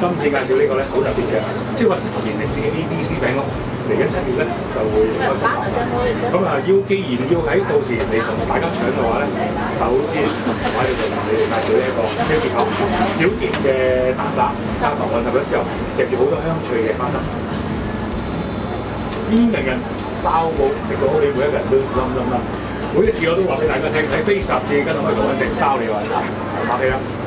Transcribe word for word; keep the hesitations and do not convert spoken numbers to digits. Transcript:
今次介紹呢個咧好特別嘅，即係話七十年歷史嘅 A B C 餅屋，嚟緊七月咧就會開始賣。咁啊，要既然要喺到時嚟同大家搶嘅話咧，首先我喺度同你哋介紹呢一個小甜口、小甜嘅蛋撻加糖混合咗之後，夾住好多香脆嘅花生，邊人人包冇食到，你每一個人都冧冧冧。每一次我都話俾大家聽，喺非十字跟可以同我食包你話，客氣啦。